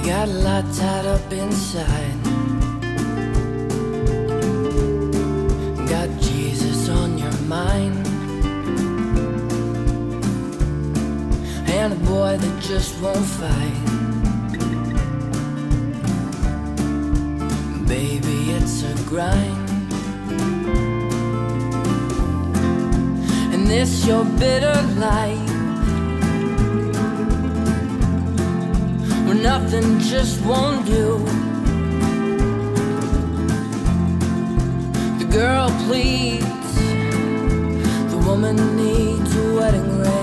Got a lot tied up inside. Got Jesus on your mind, and a boy that just won't fight. Baby, it's a grind. And this your bitter life, where nothing just won't do. The girl pleads, the woman needs a wedding ring.